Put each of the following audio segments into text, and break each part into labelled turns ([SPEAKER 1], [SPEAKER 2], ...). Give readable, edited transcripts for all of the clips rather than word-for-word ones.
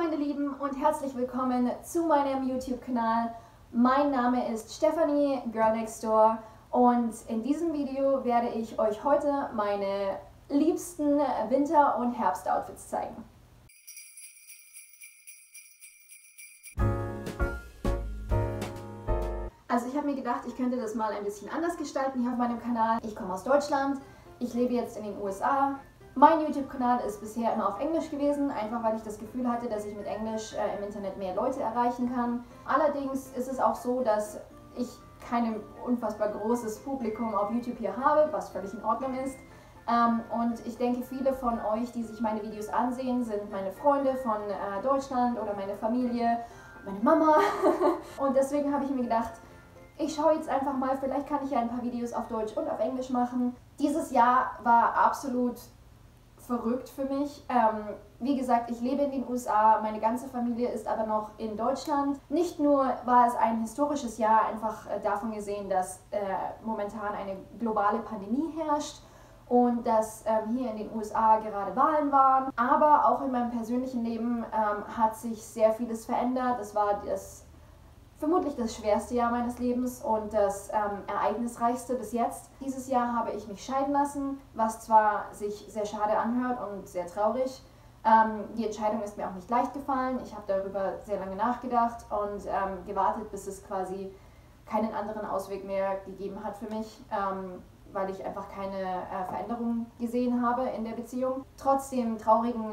[SPEAKER 1] meine Lieben und herzlich willkommen zu meinem YouTube-Kanal. Mein Name ist Stephanie, Girl Next Door, und in diesem Video werde ich euch heute meine liebsten Winter- und Herbst-Outfits zeigen. Also ich habe mir gedacht, ich könnte das mal ein bisschen anders gestalten hier auf meinem Kanal. Ich komme aus Deutschland, ich lebe jetzt in den USA. Mein YouTube-Kanal ist bisher immer auf Englisch gewesen, einfach weil ich das Gefühl hatte, dass ich mit Englisch im Internet mehr Leute erreichen kann. Allerdings ist es auch so, dass ich kein unfassbar großes Publikum auf YouTube hier habe, was völlig in Ordnung ist. Und ich denke, viele von euch, die sich meine Videos ansehen, sind meine Freunde von Deutschland oder meine Familie, meine Mama. Und deswegen habe ich mir gedacht, ich schaue jetzt einfach mal, vielleicht kann ich ja ein paar Videos auf Deutsch und auf Englisch machen. Dieses Jahr war absolut verrückt für mich. Wie gesagt, ich lebe in den USA, meine ganze Familie ist aber noch in Deutschland. Nicht nur war es ein historisches Jahr, einfach davon gesehen, dass momentan eine globale Pandemie herrscht und dass hier in den USA gerade Wahlen waren, aber auch in meinem persönlichen Leben hat sich sehr vieles verändert. Es war vermutlich das schwerste Jahr meines Lebens und das ereignisreichste bis jetzt. Dieses Jahr habe ich mich scheiden lassen, was zwar sich sehr schade anhört und sehr traurig. Die Entscheidung ist mir auch nicht leicht gefallen. Ich habe darüber sehr lange nachgedacht und gewartet, bis es quasi keinen anderen Ausweg mehr gegeben hat für mich, weil ich einfach keine Veränderung gesehen habe in der Beziehung. Trotz dem traurigen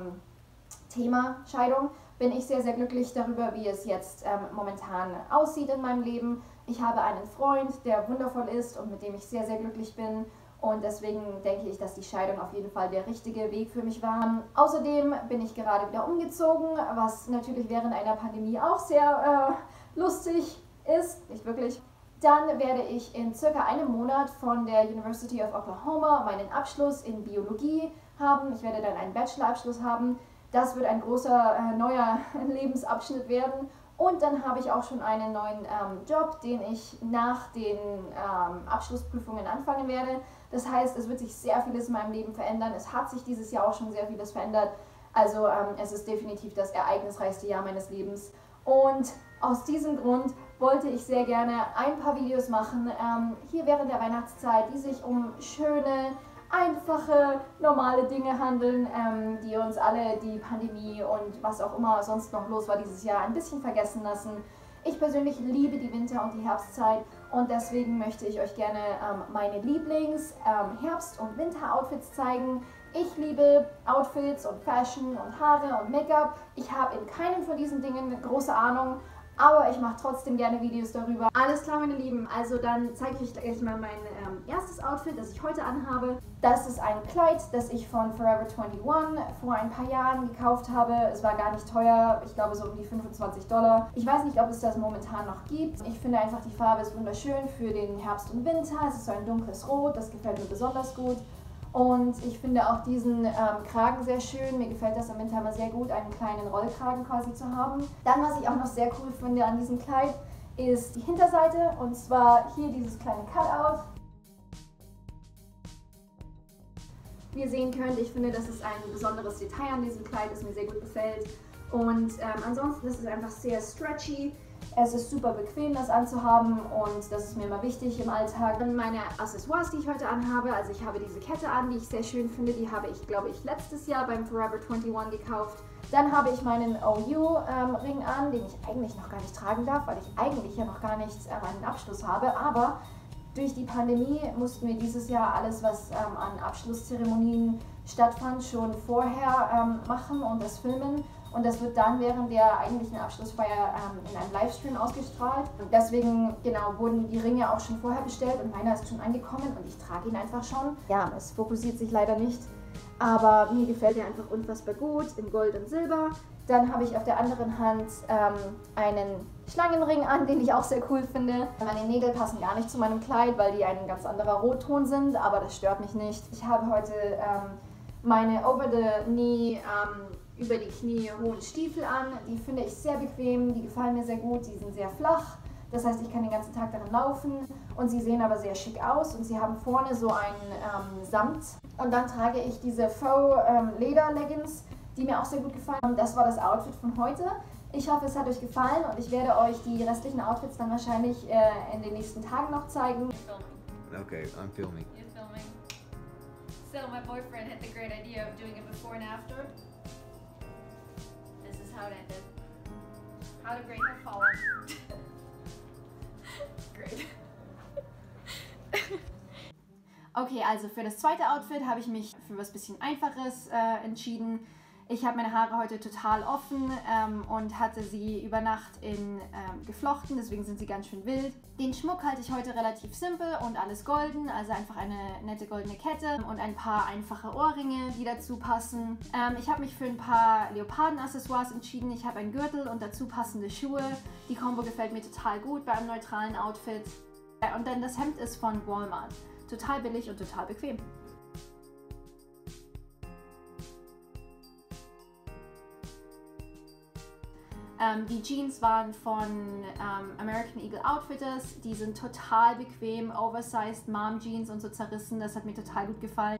[SPEAKER 1] Thema Scheidung bin ich sehr, sehr glücklich darüber, wie es jetzt momentan aussieht in meinem Leben. Ich habe einen Freund, der wundervoll ist und mit dem ich sehr, sehr glücklich bin. Und deswegen denke ich, dass die Scheidung auf jeden Fall der richtige Weg für mich war. Außerdem bin ich gerade wieder umgezogen, was natürlich während einer Pandemie auch sehr lustig ist. Nicht wirklich. Dann werde ich in circa einem Monat von der University of Oklahoma meinen Abschluss in Biologie haben. Ich werde dann einen Bachelorabschluss haben. Das wird ein großer neuer Lebensabschnitt werden. Und dann habe ich auch schon einen neuen Job, den ich nach den Abschlussprüfungen anfangen werde. Das heißt, es wird sich sehr vieles in meinem Leben verändern. Es hat sich dieses Jahr auch schon sehr vieles verändert. Also es ist definitiv das ereignisreichste Jahr meines Lebens. Und aus diesem Grund wollte ich sehr gerne ein paar Videos machen, hier während der Weihnachtszeit, die sich um schöne, einfache, normale Dinge handeln, die uns alle die Pandemie und was auch immer sonst noch los war dieses Jahr ein bisschen vergessen lassen. Ich persönlich liebe die Winter- und die Herbstzeit und deswegen möchte ich euch gerne meine Lieblings-Herbst- und Winter-Outfits zeigen. Ich liebe Outfits und Fashion und Haare und Make-up. Ich habe in keinem von diesen Dingen eine große Ahnung, aber ich mache trotzdem gerne Videos darüber. Alles klar, meine Lieben, also dann zeige ich euch gleich mal mein erstes Outfit, das ich heute anhabe. Das ist ein Kleid, das ich von Forever 21 vor ein paar Jahren gekauft habe. Es war gar nicht teuer, ich glaube so um die $25. Ich weiß nicht, ob es das momentan noch gibt. Ich finde einfach, die Farbe ist wunderschön für den Herbst und Winter. Es ist so ein dunkles Rot, das gefällt mir besonders gut. Und ich finde auch diesen Kragen sehr schön. Mir gefällt das im Winter immer sehr gut, einen kleinen Rollkragen quasi zu haben. Dann, was ich auch noch sehr cool finde an diesem Kleid, ist die Hinterseite. Und zwar hier dieses kleine Cutout. Wie ihr sehen könnt, ich finde, das ist ein besonderes Detail an diesem Kleid, das mir sehr gut gefällt. Und ansonsten ist es einfach sehr stretchy. Es ist super bequem, das anzuhaben und das ist mir immer wichtig im Alltag. Dann meine Accessoires, die ich heute anhabe, also ich habe diese Kette an, die ich sehr schön finde, die habe ich, glaube ich, letztes Jahr beim Forever 21 gekauft. Dann habe ich meinen OU-Ring an, den ich eigentlich noch gar nicht tragen darf, weil ich eigentlich ja noch gar nicht einen Abschluss habe, aber durch die Pandemie mussten wir dieses Jahr alles, was an Abschlusszeremonien stattfand, schon vorher machen und das filmen. Und das wird dann während der eigentlichen Abschlussfeier in einem Livestream ausgestrahlt. Und deswegen, genau, wurden die Ringe auch schon vorher bestellt und meiner ist schon angekommen und ich trage ihn einfach schon. Ja, es fokussiert sich leider nicht, aber mir gefällt er einfach unfassbar gut in Gold und Silber. Dann habe ich auf der anderen Hand einen Schlangenring an, den ich auch sehr cool finde. Meine Nägel passen gar nicht zu meinem Kleid, weil die ein ganz anderer Rotton sind, aber das stört mich nicht. Ich habe heute meine Over-the-Knee, über die Knie hohen Stiefel an. Die finde ich sehr bequem, die gefallen mir sehr gut, die sind sehr flach. Das heißt, ich kann den ganzen Tag darin laufen und sie sehen aber sehr schick aus und sie haben vorne so einen Samt. Und dann trage ich diese Faux Leder Leggings, die mir auch sehr gut gefallen. Das war das Outfit von heute. Ich hoffe, es hat euch gefallen und ich werde euch die restlichen Outfits dann wahrscheinlich in den nächsten Tagen noch zeigen.
[SPEAKER 2] Okay, I'm filming.
[SPEAKER 1] You're filming. So my boyfriend had the great idea of doing a before and after. This is how it ended. How the great have fallen. Great. Okay, also für das zweite Outfit habe ich mich für was bisschen Einfaches entschieden. Ich habe meine Haare heute total offen und hatte sie über Nacht geflochten, deswegen sind sie ganz schön wild. Den Schmuck halte ich heute relativ simpel und alles golden, also einfach eine nette goldene Kette und ein paar einfache Ohrringe, die dazu passen. Ich habe mich für ein paar Leoparden-Accessoires entschieden. Ich habe einen Gürtel und dazu passende Schuhe. Die Kombo gefällt mir total gut bei einem neutralen Outfit. Und dann das Hemd ist von Walmart. Total billig und total bequem. Die Jeans waren von American Eagle Outfitters. Die sind total bequem, oversized Mom Jeans und so zerrissen. Das hat mir total gut gefallen.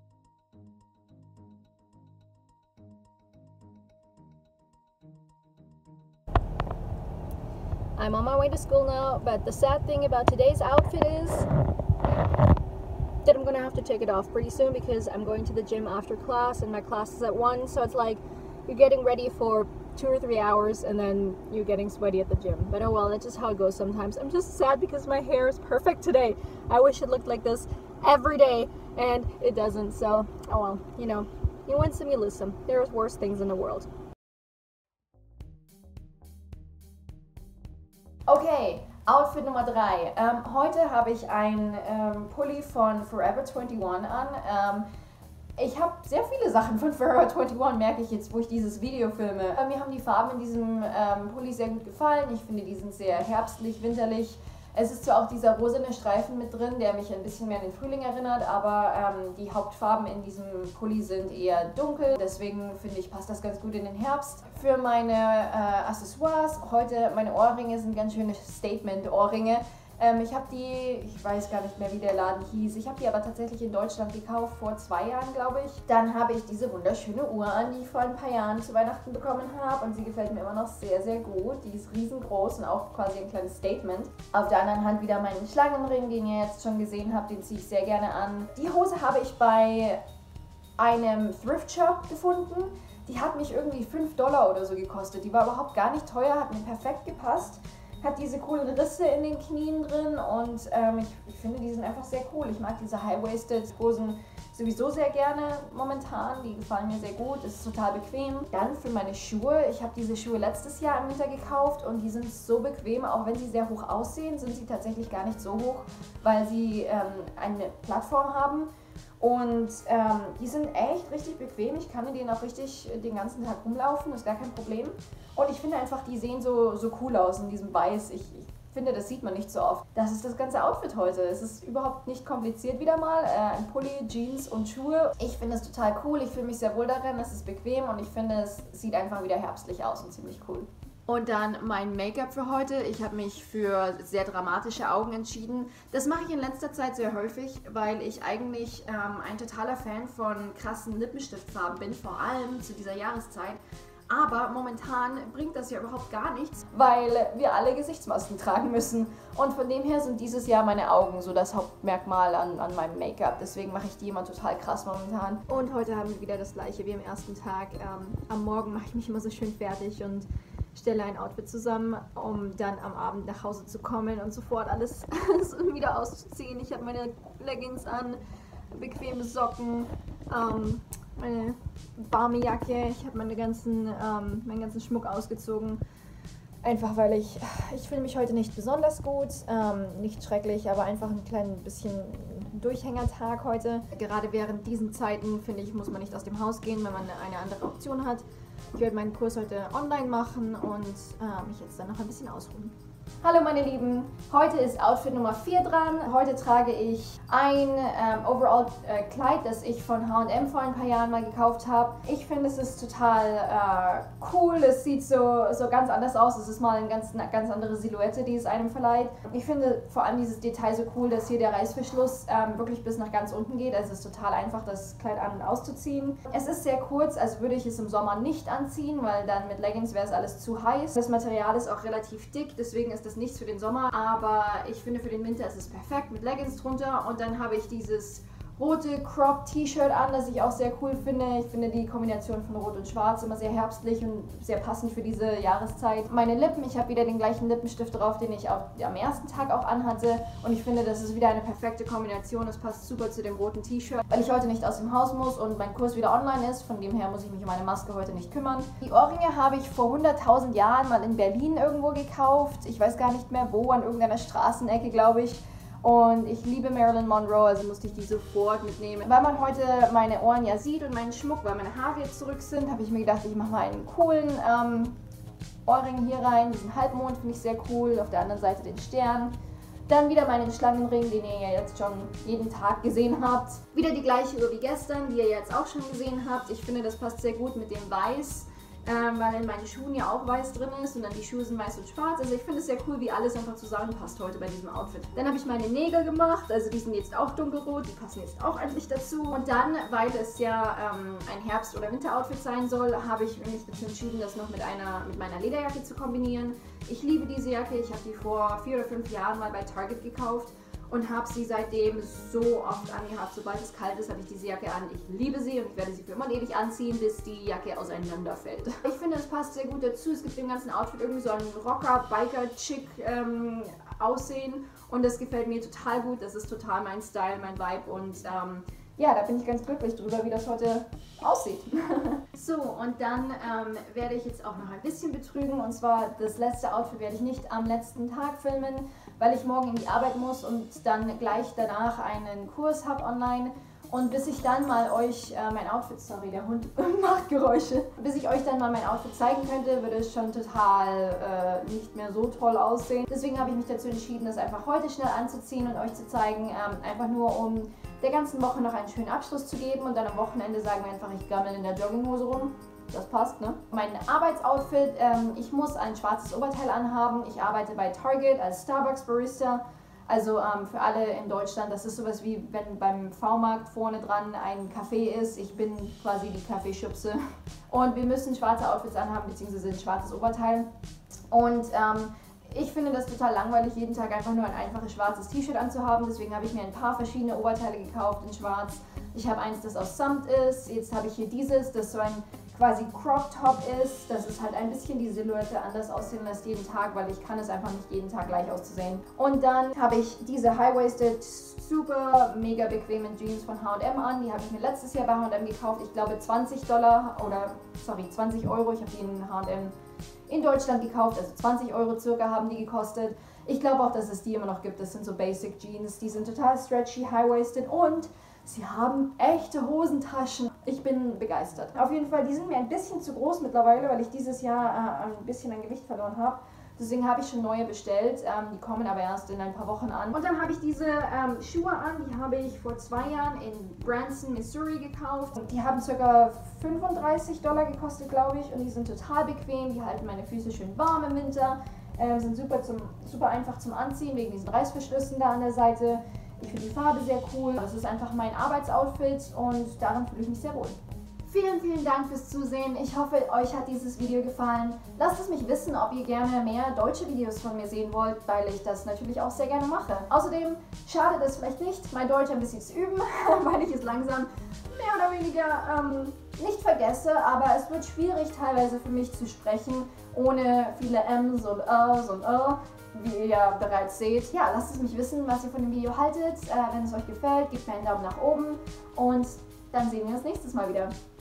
[SPEAKER 1] I'm on my way to school now, but the sad thing about today's outfit is that I'm gonna have to take it off pretty soon because I'm going to the gym after class and my class is at 1, so it's like you're getting ready for 2 or 3 hours and then you're getting sweaty at the gym. But oh well, that's just how it goes sometimes. I'm just sad because my hair is perfect today. I wish it looked like this every day and it doesn't, so oh well, you know, you win some, you lose some. There's worse things in the world. Okay, Outfit Nummer 3. Heute habe ich ein Pulli von Forever 21 an. Ich habe sehr viele Sachen von Forever 21, merke ich jetzt, wo ich dieses Video filme. Mir haben die Farben in diesem Pulli sehr gut gefallen. Ich finde, die sind sehr herbstlich, winterlich. Es ist zwar auch dieser rosane Streifen mit drin, der mich ein bisschen mehr an den Frühling erinnert, aber die Hauptfarben in diesem Pulli sind eher dunkel. Deswegen finde ich, passt das ganz gut in den Herbst. Für meine Accessoires, heute meine Ohrringe sind ganz schöne Statement-Ohrringe. Ich habe die, ich weiß gar nicht mehr, wie der Laden hieß, ich habe die aber tatsächlich in Deutschland gekauft, vor 2 Jahren, glaube ich. Dann habe ich diese wunderschöne Uhr an, die ich vor ein paar Jahren zu Weihnachten bekommen habe und sie gefällt mir immer noch sehr, sehr gut. Die ist riesengroß und auch quasi ein kleines Statement. Auf der anderen Hand wieder meinen Schlangenring, den ihr jetzt schon gesehen habt, den ziehe ich sehr gerne an. Die Hose habe ich bei einem Thrift Shop gefunden. Die hat mich irgendwie $5 oder so gekostet. Die war überhaupt gar nicht teuer, hat mir perfekt gepasst. Hat diese coolen Risse in den Knien drin und ich finde, die sind einfach sehr cool. Ich mag diese High-Waisted Hosen sowieso sehr gerne momentan. Die gefallen mir sehr gut, es ist total bequem. Dann für meine Schuhe. Ich habe diese Schuhe letztes Jahr im Winter gekauft und die sind so bequem. Auch wenn sie sehr hoch aussehen, sind sie tatsächlich gar nicht so hoch, weil sie eine Plattform haben. Und die sind echt richtig bequem. Ich kann in denen auch richtig den ganzen Tag rumlaufen, ist gar kein Problem. Und ich finde einfach, die sehen so cool aus in diesem Weiß. Ich finde, das sieht man nicht so oft. Das ist das ganze Outfit heute. Es ist überhaupt nicht kompliziert wieder mal. Ein Pulli, Jeans und Schuhe. Ich finde es total cool. Ich fühle mich sehr wohl darin. Es ist bequem und ich finde, es sieht einfach wieder herbstlich aus und ziemlich cool. Und dann mein Make-up für heute. Ich habe mich für sehr dramatische Augen entschieden. Das mache ich in letzter Zeit sehr häufig, weil ich eigentlich ein totaler Fan von krassen Lippenstiftfarben bin, vor allem zu dieser Jahreszeit. Aber momentan bringt das ja überhaupt gar nichts, weil wir alle Gesichtsmasken tragen müssen. Und von dem her sind dieses Jahr meine Augen so das Hauptmerkmal an meinem Make-up. Deswegen mache ich die immer total krass momentan. Und heute haben wir wieder das gleiche wie am ersten Tag. Am Morgen mache ich mich immer so schön fertig und stelle ein Outfit zusammen, um dann am Abend nach Hause zu kommen und sofort alles wieder auszuziehen. Ich habe meine Leggings an, bequeme Socken, meine warme Jacke, ich habe meinen ganzen Schmuck ausgezogen. Einfach weil ich fühle mich heute nicht besonders gut, nicht schrecklich, aber einfach ein klein bisschen Durchhängertag heute. Gerade während diesen Zeiten, finde ich, muss man nicht aus dem Haus gehen, wenn man eine andere Option hat. Ich werde meinen Kurs heute online machen und mich jetzt dann noch ein bisschen ausruhen. Hallo meine Lieben, heute ist Outfit Nummer 4 dran. Heute trage ich ein Overall-Kleid, das ich von H&M vor ein paar Jahren mal gekauft habe. Ich finde, es ist total cool, es sieht so ganz anders aus. Es ist mal eine ganz andere Silhouette, die es einem verleiht. Ich finde vor allem dieses Detail so cool, dass hier der Reißverschluss wirklich bis nach ganz unten geht. Also es ist total einfach, das Kleid an- und auszuziehen. Es ist sehr kurz, also würde ich es im Sommer nicht anziehen, weil dann mit Leggings wäre es alles zu heiß. Das Material ist auch relativ dick, deswegen ist das nichts für den Sommer. Aber ich finde, für den Winter ist es perfekt mit Leggings drunter. Und dann habe ich dieses rote Crop-T-Shirt an, das ich auch sehr cool finde. Ich finde die Kombination von Rot und Schwarz immer sehr herbstlich und sehr passend für diese Jahreszeit. Meine Lippen, ich habe wieder den gleichen Lippenstift drauf, den ich auch am ersten Tag auch anhatte. Und ich finde, das ist wieder eine perfekte Kombination. Es passt super zu dem roten T-Shirt, weil ich heute nicht aus dem Haus muss und mein Kurs wieder online ist. Von dem her muss ich mich um meine Maske heute nicht kümmern. Die Ohrringe habe ich vor 100.000 Jahren mal in Berlin irgendwo gekauft. Ich weiß gar nicht mehr wo, an irgendeiner Straßenecke, glaube ich. Und ich liebe Marilyn Monroe, also musste ich die sofort mitnehmen. Weil man heute meine Ohren ja sieht und meinen Schmuck, weil meine Haare jetzt zurück sind, habe ich mir gedacht, ich mache mal einen coolen Ohrring hier rein. Diesen Halbmond finde ich sehr cool, auf der anderen Seite den Stern. Dann wieder meinen Schlangenring, den ihr ja jetzt schon jeden Tag gesehen habt. Wieder die gleiche Uhr wie gestern, die ihr jetzt auch schon gesehen habt. Ich finde, das passt sehr gut mit dem Weiß. Weil in meinen Schuhen ja auch weiß drin ist und dann die Schuhe sind weiß und schwarz. Also ich finde es sehr cool, wie alles einfach zusammenpasst heute bei diesem Outfit. Dann habe ich meine Nägel gemacht, also die sind jetzt auch dunkelrot, die passen jetzt auch endlich dazu. Und dann, weil es ja ein Herbst- oder Winter-Outfit sein soll, habe ich mich dazu entschieden, das noch mit meiner Lederjacke zu kombinieren. Ich liebe diese Jacke, ich habe die vor 4 oder 5 Jahren mal bei Target gekauft. Und habe sie seitdem so oft angehabt. Sobald es kalt ist, habe ich diese Jacke an. Ich liebe sie und ich werde sie für immer und ewig anziehen, bis die Jacke auseinanderfällt. Ich finde, es passt sehr gut dazu. Es gibt dem ganzen Outfit irgendwie so ein Rocker, Biker, Chick Aussehen. Und das gefällt mir total gut. Das ist total mein Style, mein Vibe. Und ja, da bin ich ganz glücklich drüber, wie das heute aussieht. So, und dann werde ich jetzt auch noch ein bisschen betrügen. Und zwar das letzte Outfit werde ich nicht am letzten Tag filmen, weil ich morgen in die Arbeit muss und dann gleich danach einen Kurs habe online. Und bis ich dann mal euch mein Outfit, sorry, der Hund macht Geräusche, bis ich euch dann mal mein Outfit zeigen könnte, würde es schon total nicht mehr so toll aussehen. Deswegen habe ich mich dazu entschieden, das einfach heute schnell anzuziehen und euch zu zeigen, einfach nur um der ganzen Woche noch einen schönen Abschluss zu geben und dann am Wochenende sagen wir einfach, ich gammel in der Jogginghose rum. Das passt, ne? Mein Arbeitsoutfit, ich muss ein schwarzes Oberteil anhaben. Ich arbeite bei Target als Starbucks Barista. Also für alle in Deutschland, das ist sowas wie, wenn beim V-Markt vorne dran ein Café ist. Ich bin quasi die Kaffeeschubse. Und wir müssen schwarze Outfits anhaben, beziehungsweise ein schwarzes Oberteil. Und ich finde das total langweilig, jeden Tag einfach nur ein einfaches schwarzes T-Shirt anzuhaben. Deswegen habe ich mir ein paar verschiedene Oberteile gekauft in schwarz. Ich habe eins, das aus Samt ist. Jetzt habe ich hier dieses, das so ein quasi Crop Top ist. Das ist halt ein bisschen die Silhouette anders aussehen lässt jeden Tag, weil ich kann es einfach nicht jeden Tag gleich auszusehen. Und dann habe ich diese High-Waisted, super mega bequemen Jeans von H&M an. Die habe ich mir letztes Jahr bei H&M gekauft. Ich glaube $20 oder, sorry, 20 Euro. Ich habe die in H&M in Deutschland gekauft, also 20 Euro circa haben die gekostet. Ich glaube auch, dass es die immer noch gibt. Das sind so Basic Jeans, die sind total stretchy, high-waisted und sie haben echte Hosentaschen. Ich bin begeistert. Auf jeden Fall, die sind mir ein bisschen zu groß mittlerweile, weil ich dieses Jahr ein bisschen an Gewicht verloren habe. Deswegen habe ich schon neue bestellt. Die kommen aber erst in ein paar Wochen an. Und dann habe ich diese Schuhe an. Die habe ich vor 2 Jahren in Branson, Missouri gekauft. Und die haben ca. $35 gekostet, glaube ich. Und die sind total bequem. Die halten meine Füße schön warm im Winter. Sind super einfach zum Anziehen, wegen diesen Reißverschlüssen da an der Seite. Ich finde die Farbe sehr cool. Das ist einfach mein Arbeitsoutfit und darin fühle ich mich sehr wohl. Vielen, vielen Dank fürs Zusehen. Ich hoffe, euch hat dieses Video gefallen. Lasst es mich wissen, ob ihr gerne mehr deutsche Videos von mir sehen wollt, weil ich das natürlich auch sehr gerne mache. Außerdem schadet es vielleicht nicht, mein Deutsch ein bisschen zu üben, weil ich es langsam mehr oder weniger nicht vergesse, aber es wird schwierig teilweise für mich zu sprechen, ohne viele M's und R's und wie ihr ja bereits seht. Ja, lasst es mich wissen, was ihr von dem Video haltet. Wenn es euch gefällt, gebt mir einen Daumen nach oben und dann sehen wir uns nächstes Mal wieder.